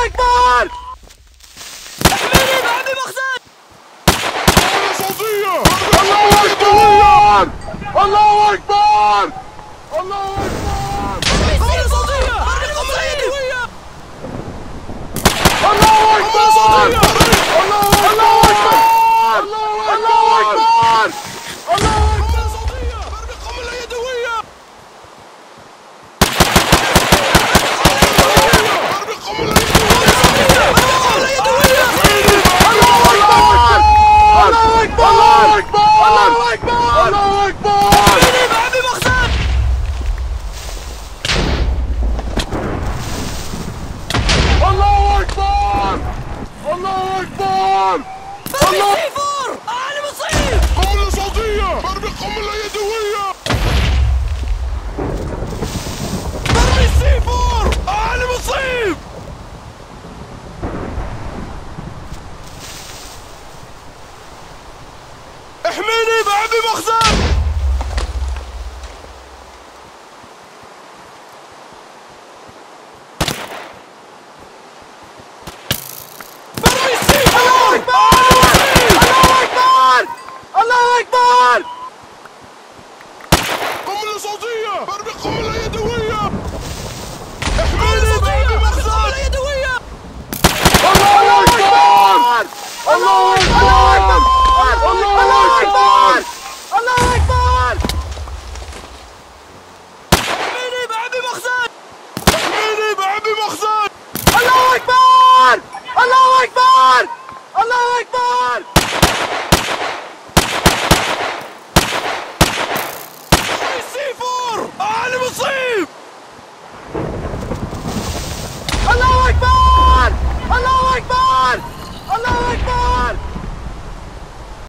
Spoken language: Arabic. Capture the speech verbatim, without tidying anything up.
أكبر! احميني بعمي مخزن! صوتية! الله أكبر! الله أكبر! الله أكبر! قنبلة صوتية! قنبلة يدوية! الله أكبر! الله أكبر! الله أكبر! الله أكبر! قنبلة صوتية! قنبلة يدوية! الله أكبر! الله أكبر! الله أكبر! الله أكبر! احميني بعمي مخزن! الله أكبر! الله أكبر! الله أكبر! أعلى مصيب! قنبلة صوتية! برمي قنبلة يدوية! برمي سي فور! أعلى مصيب! احميني بعمي مخزن! برمي سي فور! الله أكبر! الله أكبر! قنبلة صوتية! برمي قنبلة يدوية! احميني بعمي مخزن! قنبلة يدوية! الله أكبر! الله أكبر! الله أكبر! الله أكبر! احميني بعمي مخزن! احميني بعمي مخزن! الله أكبر! الله أكبر! الله أكبر!